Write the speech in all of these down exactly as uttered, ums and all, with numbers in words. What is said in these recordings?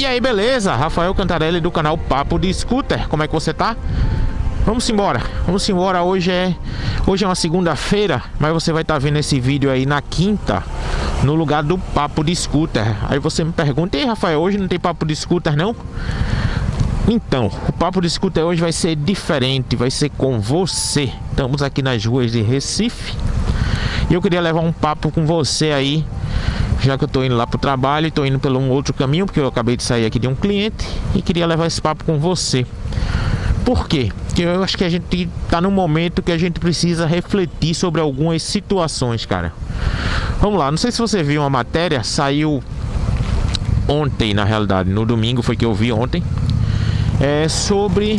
E aí, beleza? Rafael Cantarelli do canal Papo de Scooter. Como é que você tá? Vamos embora, vamos embora. Hoje é hoje é uma segunda-feira, mas você vai estar vendo esse vídeo aí na quinta, no lugar do Papo de Scooter. Aí você me pergunta: ei, Rafael, hoje não tem Papo de Scooter não? Então, o Papo de Scooter hoje vai ser diferente, vai ser com você. Estamos aqui nas ruas de Recife e eu queria levar um papo com você aí, já que eu tô indo lá pro trabalho e tô indo pelo um outro caminho, porque eu acabei de sair aqui de um cliente e queria levar esse papo com você. Por quê? Porque eu acho que a gente tá num momento que a gente precisa refletir sobre algumas situações, cara. Vamos lá, não sei se você viu uma matéria, saiu ontem, na realidade, no domingo foi que eu vi ontem, é sobre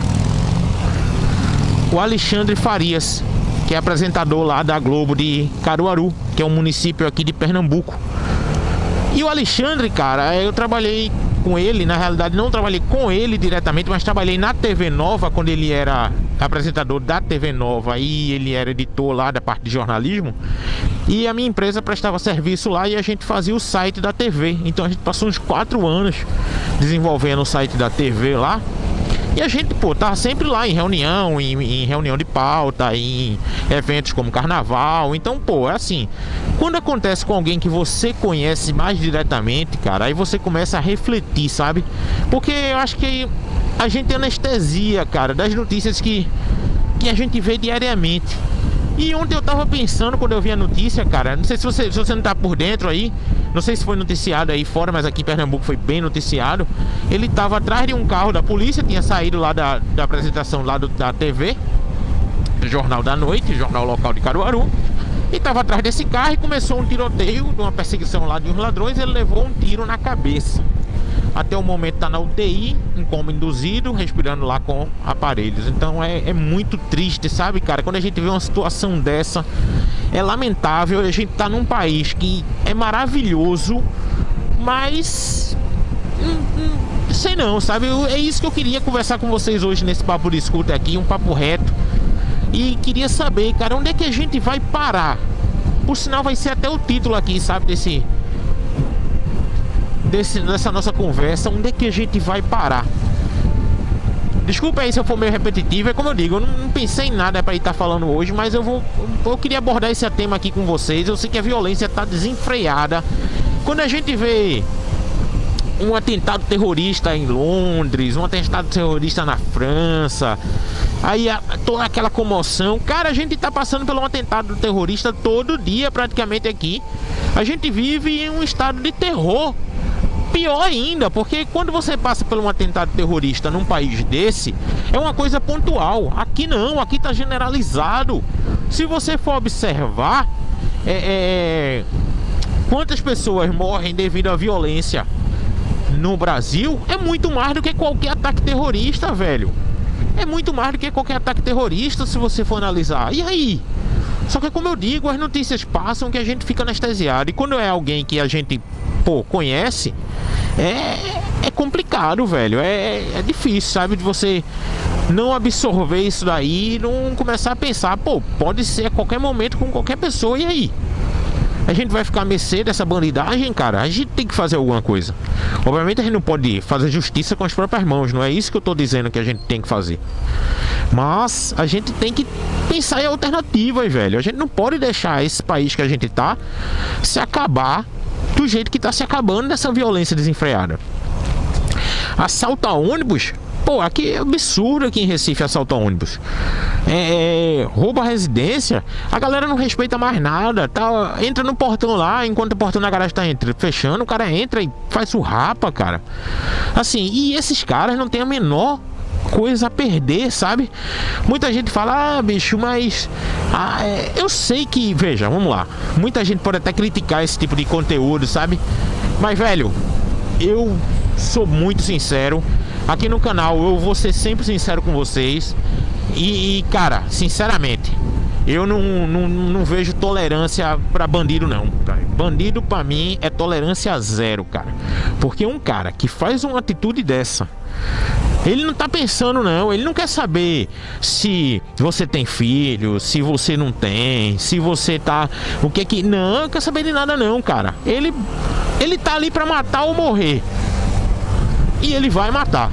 o Alexandre Farias, que é apresentador lá da Globo de Caruaru, que é um município aqui de Pernambuco. E o Alexandre, cara, eu trabalhei com ele, na realidade não trabalhei com ele diretamente, mas trabalhei na T V Nova, quando ele era apresentador da T V Nova e ele era editor lá da parte de jornalismo. E a minha empresa prestava serviço lá e a gente fazia o site da T V. Então a gente passou uns quatro anos desenvolvendo o site da T V lá. E a gente, pô, tava sempre lá em reunião, em, em reunião de pauta, em eventos como carnaval. Então, pô, é assim, quando acontece com alguém que você conhece mais diretamente, cara, aí você começa a refletir, sabe? Porque eu acho que a gente tem anestesia, cara, das notícias que, que a gente vê diariamente. E ontem eu tava pensando, quando eu vi a notícia, cara, não sei se você, se você não tá por dentro aí, não sei se foi noticiado aí fora, mas aqui em Pernambuco foi bem noticiado. Ele tava atrás de um carro da polícia, tinha saído lá da, da apresentação lá do, da T V, do Jornal da Noite, jornal local de Caruaru. E tava atrás desse carro e começou um tiroteio, de uma perseguição lá de uns ladrões. Ele levou um tiro na cabeça. Até o momento tá na U T I, em coma induzido, respirando lá com aparelhos. Então é, é muito triste, sabe, cara? Quando a gente vê uma situação dessa, é lamentável. A gente tá num país que é maravilhoso, mas hum, hum, sei não, sabe? É isso que eu queria conversar com vocês hoje nesse Papo de Scooter aqui, um papo reto. E queria saber, cara, onde é que a gente vai parar? Por sinal, vai ser até o título aqui, sabe, desse... Desse, nessa nossa conversa, onde é que a gente vai parar? Desculpa aí se eu for meio repetitivo, é como eu digo, eu não, não pensei em nada para estar falando hoje, mas eu vou, eu queria abordar esse tema aqui com vocês. Eu sei que a violência está desenfreada. Quando a gente vê um atentado terrorista em Londres, um atentado terrorista na França, aí a, toda aquela comoção, cara, a gente tá passando por um atentado terrorista todo dia praticamente aqui. A gente vive em um estado de terror. Pior ainda, porque quando você passa por um atentado terrorista num país desse, é uma coisa pontual. Aqui não, aqui tá generalizado. Se você for observar, é, é, quantas pessoas morrem devido à violência no Brasil, é muito mais do que qualquer ataque terrorista, velho. É muito mais do que qualquer ataque terrorista, se você for analisar. E aí? Só que, como eu digo, as notícias passam que a gente fica anestesiado. E quando é alguém que a gente, pô, conhece, é, é complicado, velho. É, é difícil, sabe? De você não absorver isso daí e não começar a pensar, pô, pode ser a qualquer momento com qualquer pessoa. E aí? A gente vai ficar à mercê dessa bandidagem, cara? A gente tem que fazer alguma coisa. Obviamente a gente não pode fazer justiça com as próprias mãos. Não é isso que eu tô dizendo que a gente tem que fazer. Mas a gente tem que pensar em alternativas, velho. A gente não pode deixar esse país que a gente tá se acabar do jeito que tá se acabando dessa violência desenfreada. Assalto a ônibus? Pô, aqui é absurdo aqui em Recife assaltar ônibus. É, é, rouba a residência, a galera não respeita mais nada, tá? Entra no portão lá, enquanto o portão na garagem tá entrando, fechando, o cara entra e faz o rapa, cara. Assim, e esses caras não tem a menor coisa a perder, sabe? Muita gente fala, ah, bicho, mas ah, é, eu sei que, veja, vamos lá, muita gente pode até criticar esse tipo de conteúdo, sabe? Mas, velho, eu sou muito sincero. Aqui no canal eu vou ser sempre sincero com vocês. E, e cara, sinceramente, eu não, não, não vejo tolerância pra bandido não. Bandido pra mim é tolerância zero, cara. Porque um cara que faz uma atitude dessa, ele não tá pensando não, ele não quer saber se você tem filho, se você não tem, se você tá... O que que... Não, não quer saber de nada não, cara. Ele, ele tá ali pra matar ou morrer. e ele vai matar.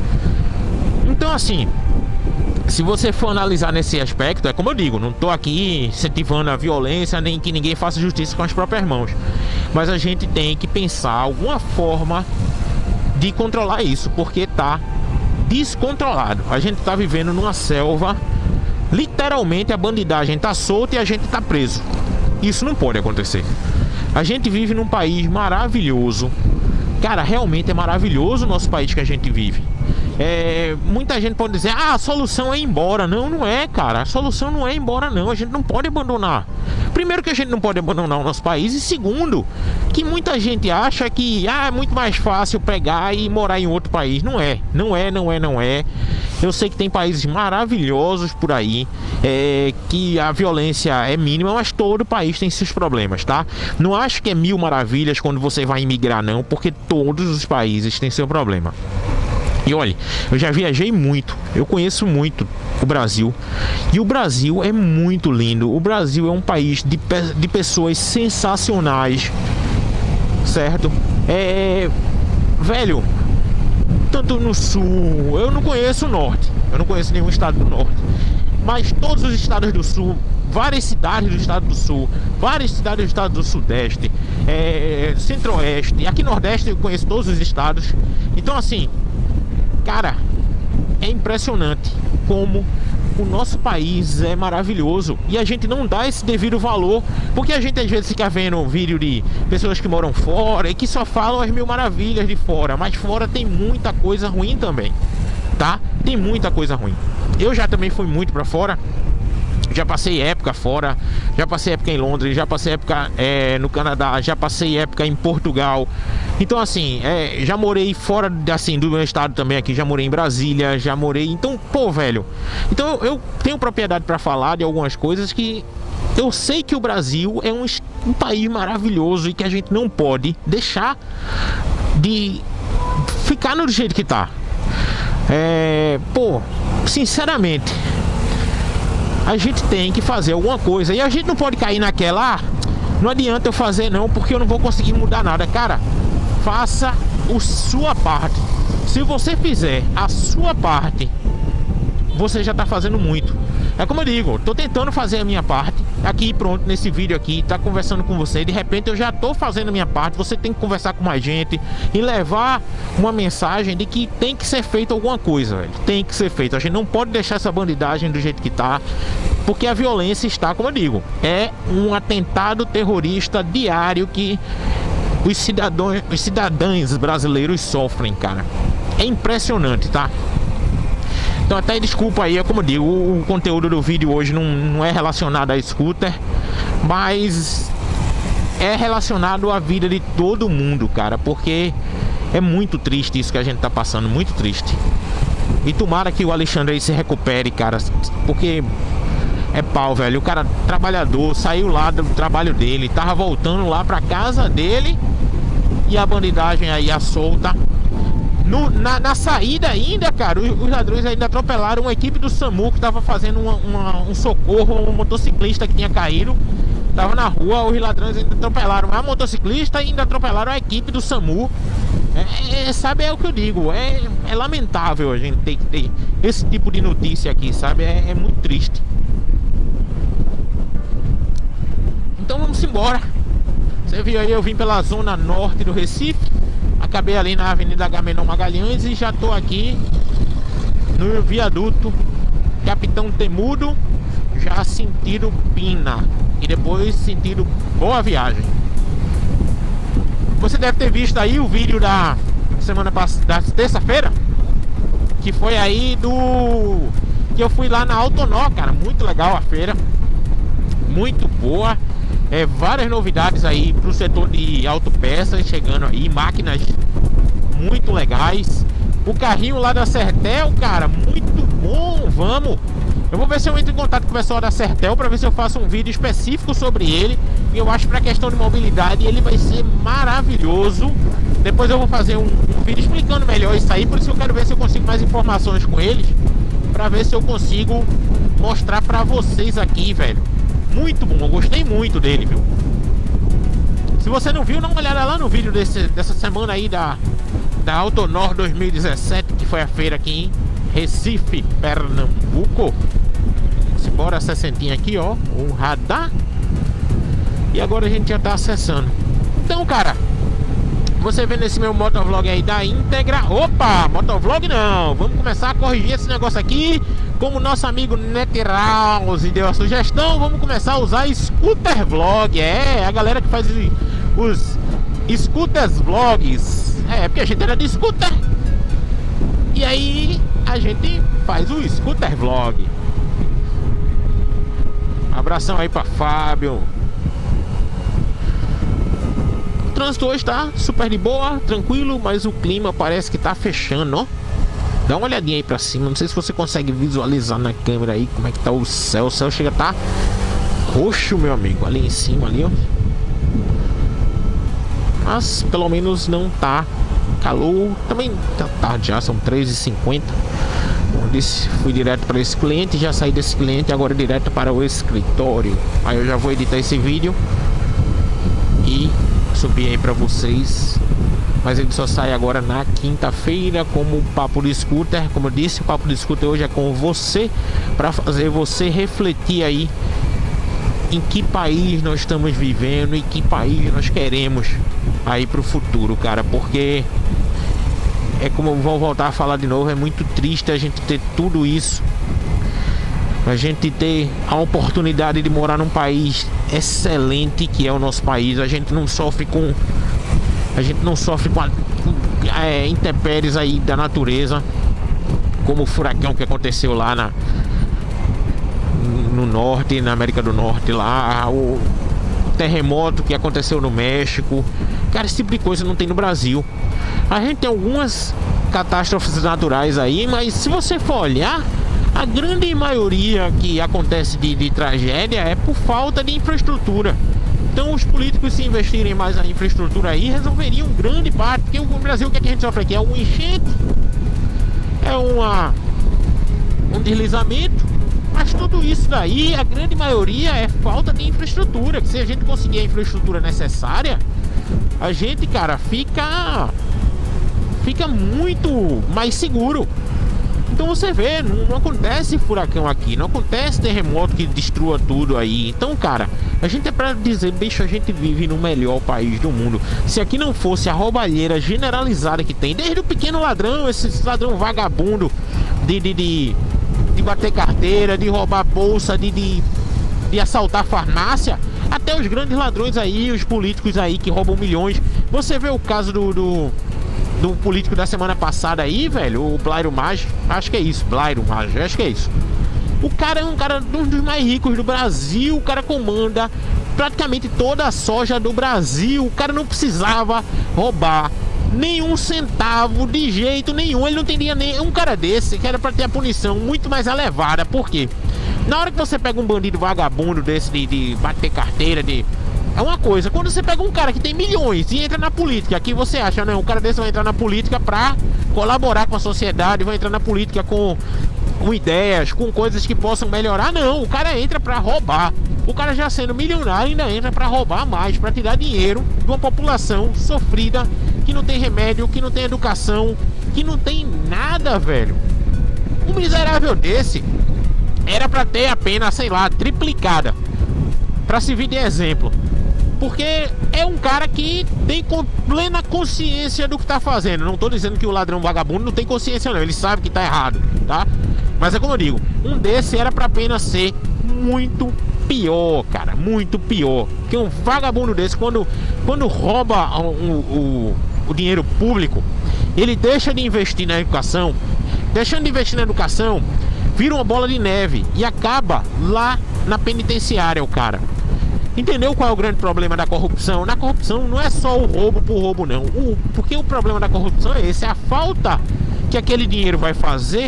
Então assim, se você for analisar nesse aspecto, é como eu digo, não tô aqui incentivando a violência, nem que ninguém faça justiça com as próprias mãos, mas a gente tem que pensar alguma forma de controlar isso, porque tá descontrolado. A gente tá vivendo numa selva, literalmente a bandidagem tá solta e a gente tá preso. Isso não pode acontecer. A gente vive num país maravilhoso. Cara, realmente é maravilhoso o nosso país que a gente vive. É, muita gente pode dizer, ah, a solução é ir embora. Não, não é, cara. A solução não é ir embora, não. A gente não pode abandonar. Primeiro que a gente não pode abandonar o nosso país. E segundo, que muita gente acha que ah, é muito mais fácil pegar e morar em outro país. Não é, não é, não é, não é. Eu sei que tem países maravilhosos por aí, é, que a violência é mínima, mas todo país tem seus problemas, tá? Não acho que é mil maravilhas quando você vai imigrar, não, porque todos os países têm seu problema. E olha, eu já viajei muito, eu conheço muito o Brasil. E o Brasil é muito lindo. O Brasil é um país de, de pessoas sensacionais, certo? É... Velho, tanto no sul, eu não conheço o norte, eu não conheço nenhum estado do norte, mas todos os estados do sul, várias cidades do estado do sul, várias cidades do estado do sudeste, é, centro-oeste, aqui nordeste eu conheço todos os estados. Então assim, cara, é impressionante como o nosso país é maravilhoso e a gente não dá esse devido valor, porque a gente às vezes fica vendo vídeo de pessoas que moram fora e que só falam as mil maravilhas de fora, mas fora tem muita coisa ruim também, tá? Tem muita coisa ruim. Eu já também fui muito pra fora. Já passei época fora, já passei época em Londres, já passei época é, no Canadá, já passei época em Portugal. Então assim, é, já morei fora assim, do meu estado também aqui, já morei em Brasília, já morei... Então, pô, velho, então eu tenho propriedade para falar de algumas coisas que eu sei que o Brasil é um, um país maravilhoso e que a gente não pode deixar de ficar no jeito que tá. É, pô, sinceramente... a gente tem que fazer alguma coisa. E a gente não pode cair naquela, ah, não adianta eu fazer não, porque eu não vou conseguir mudar nada. Cara, faça a sua parte. Se você fizer a sua parte, você já tá fazendo muito. É como eu digo, tô tentando fazer a minha parte aqui, pronto, nesse vídeo aqui, tá conversando com você. De repente eu já tô fazendo a minha parte. Você tem que conversar com mais gente e levar uma mensagem de que tem que ser feito alguma coisa, velho. Tem que ser feito. A gente não pode deixar essa bandidagem do jeito que tá, porque a violência está, como eu digo, é um atentado terrorista diário que os cidadãos, os cidadãos brasileiros sofrem, cara. É impressionante, tá? Então até desculpa aí, é como eu digo, o, o conteúdo do vídeo hoje não, não é relacionado a scooter, mas é relacionado à vida de todo mundo, cara, porque é muito triste isso que a gente tá passando, muito triste. E tomara que o Alexandre aí se recupere, cara, porque é pau, velho. O cara trabalhador, saiu lá do trabalho dele, tava voltando lá pra casa dele e a bandidagem aí à solta. No, na, na saída ainda, cara, os, os ladrões ainda atropelaram uma equipe do SAMU que tava fazendo uma, uma, um socorro a um motociclista que tinha caído. Tava na rua, os ladrões ainda atropelaram a motociclista e ainda atropelaram a equipe do SAMU. É, é, sabe, é o que eu digo, é, é lamentável a gente ter que ter esse tipo de notícia aqui, sabe? É, é muito triste. Então vamos embora. Você viu aí, eu vim pela zona norte do Recife. Acabei ali na Avenida Agamenon Magalhães e já tô aqui no viaduto Capitão Temudo, já sentido Pina e depois sentido Boa Viagem. Você deve ter visto aí o vídeo da semana passada, da terça-feira, que foi aí do que eu fui lá na Autonó, cara, muito legal a feira, muito boa. É, várias novidades aí pro setor de autopeças chegando aí, máquinas muito legais. O carrinho lá da Sertel, cara, muito bom, vamos. Eu vou ver se eu entro em contato com o pessoal da Sertel para ver se eu faço um vídeo específico sobre ele. E eu acho que para questão de mobilidade ele vai ser maravilhoso. Depois eu vou fazer um, um vídeo explicando melhor isso aí, por isso eu quero ver se eu consigo mais informações com eles, para ver se eu consigo mostrar para vocês aqui, velho. Muito bom, eu gostei muito dele, viu? Se você não viu, dá uma olhada lá no vídeo desse, dessa semana aí da, da Autonor dois mil e dezessete, que foi a feira aqui em Recife, Pernambuco. Bora, sessentinha aqui, ó, o radar. E agora a gente já tá acessando. Então, cara, você vendo esse meu motovlog aí da íntegra. Opa, motovlog não. Vamos começar a corrigir esse negócio aqui. Como nosso amigo Neterause deu a sugestão, vamos começar a usar scooter vlog. É, a galera que faz os scooters vlogs. É, porque a gente era de scooter. E aí a gente faz o scooter vlog. Abração aí pra Fábio. O trânsito hoje tá super de boa, tranquilo, mas o clima parece que tá fechando, ó. Dá uma olhadinha aí pra cima, não sei se você consegue visualizar na câmera aí como é que tá o céu. O céu chega a tá roxo, meu amigo, ali em cima, ali, ó. Mas pelo menos não tá calor. Também tá tarde já, são três e cinquenta. Disse, fui direto para esse cliente, já saí desse cliente, agora direto para o escritório. Aí eu já vou editar esse vídeo e subir aí para vocês. Mas ele só sai agora na quinta-feira como Papo de Scooter. Como eu disse, o Papo de Scooter hoje é com você, para fazer você refletir aí em que país nós estamos vivendo e que país nós queremos aí para o futuro, cara. Porque é como eu vou voltar a falar de novo, é muito triste a gente ter tudo isso, a gente ter a oportunidade de morar num país excelente que é o nosso país. A gente não sofre com a gente não sofre com, a, com é, intempéries aí da natureza, como o furacão que aconteceu lá na no norte, na América do Norte, lá o terremoto que aconteceu no México. Cara, esse tipo de coisa não tem no Brasil. A gente tem algumas catástrofes naturais aí, mas se você for olhar, a grande maioria que acontece de, de tragédia é por falta de infraestrutura. Então os políticos, se investirem mais na infraestrutura aí, resolveriam grande parte. Porque o Brasil, o que, é que a gente sofre aqui? É um enchente, é uma, um deslizamento. Mas tudo isso daí, a grande maioria é falta de infraestrutura. Que se a gente conseguir a infraestrutura necessária, a gente, cara, fica fica muito mais seguro. Então você vê, não, não acontece furacão aqui, não acontece terremoto que destrua tudo aí. Então, cara, a gente é pra dizer, bicho, a gente vive no melhor país do mundo. Se aqui não fosse a roubalheira generalizada que tem, desde o pequeno ladrão, esse ladrão vagabundo de, de, de, de bater carteira, de roubar bolsa, de, de, de assaltar farmácia, até os grandes ladrões aí, os políticos aí que roubam milhões. Você vê o caso do... do do político da semana passada aí, velho, o Blairo Maggi, acho que é isso, Blairo Maggi, acho que é isso. O cara é um cara um dos mais ricos do Brasil, o cara comanda praticamente toda a soja do Brasil, o cara não precisava roubar nenhum centavo de jeito nenhum, ele não teria nem um cara desse, que era pra ter a punição muito mais elevada. Por quê? Na hora que você pega um bandido vagabundo desse de, de bater carteira, de... é uma coisa, quando você pega um cara que tem milhões e entra na política, aqui você acha, né? Um cara desse vai entrar na política pra colaborar com a sociedade, vai entrar na política com, com ideias, com coisas que possam melhorar. Não, o cara entra pra roubar. O cara já sendo milionário ainda entra pra roubar mais, pra tirar dinheiro de uma população sofrida, que não tem remédio, que não tem educação, que não tem nada, velho. Um miserável desse era pra ter a pena, sei lá, triplicada, pra servir de exemplo. Porque é um cara que tem plena consciência do que tá fazendo. Não tô dizendo que o ladrão vagabundo não tem consciência não, ele sabe que tá errado, tá? Mas é como eu digo, um desse era pra pena ser muito pior, cara, muito pior. Porque um vagabundo desse, quando, quando rouba o, o, o dinheiro público, ele deixa de investir na educação. Deixando de investir na educação, vira uma bola de neve e acaba lá na penitenciária, o cara. Entendeu qual é o grande problema da corrupção? Na corrupção não é só o roubo por roubo, não. O, porque o problema da corrupção é esse, é a falta que aquele dinheiro vai fazer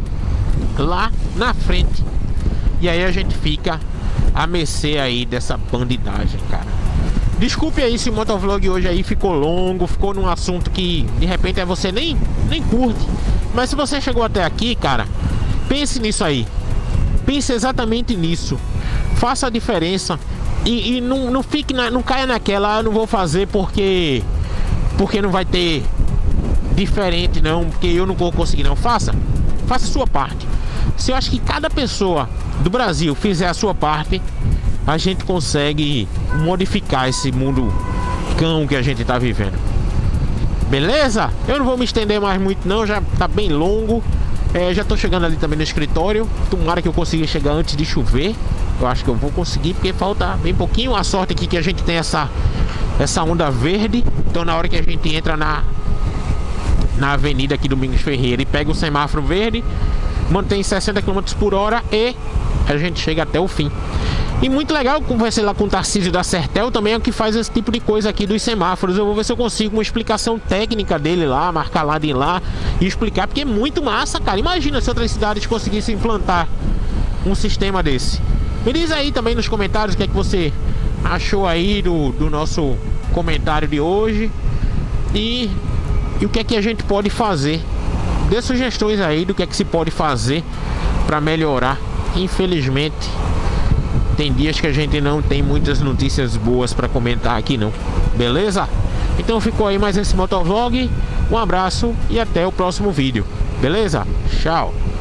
lá na frente. E aí a gente fica a mercê aí dessa bandidagem, cara. Desculpe aí se o motovlog hoje aí ficou longo, ficou num assunto que de repente é você nem, nem curte. Mas se você chegou até aqui, cara, pense nisso aí. Pense exatamente nisso. Faça a diferença. E, e não, não fique na, não caia naquela, ah, não vou fazer porque porque não vai ter diferente não, porque eu não vou conseguir não. Faça, faça a sua parte. Se eu acho que cada pessoa do Brasil fizer a sua parte, a gente consegue modificar esse mundo cão que a gente tá vivendo. Beleza? Eu não vou me estender mais muito não, já tá bem longo. É, já tô chegando ali também no escritório. Tomara que eu consiga chegar antes de chover. Eu acho que eu vou conseguir, porque falta bem pouquinho. A sorte aqui que a gente tem essa, essa onda verde. Então na hora que a gente entra na, na avenida aqui Domingos Ferreira e pega o semáforo verde, mantém sessenta quilômetros por hora e a gente chega até o fim. E muito legal, conversei lá com o Tarcísio da Sertel, também é o que faz esse tipo de coisa aqui dos semáforos. Eu vou ver se eu consigo uma explicação técnica dele lá, marcar lá de lá e explicar, porque é muito massa, cara. Imagina se outras cidades conseguissem implantar um sistema desse. Me diz aí também nos comentários o que é que você achou aí do, do nosso comentário de hoje e, e o que é que a gente pode fazer. Dê sugestões aí do que é que se pode fazer para melhorar. Infelizmente tem dias que a gente não tem muitas notícias boas para comentar aqui não. Beleza? Então ficou aí mais esse motovlog. Um abraço e até o próximo vídeo. Beleza? Tchau.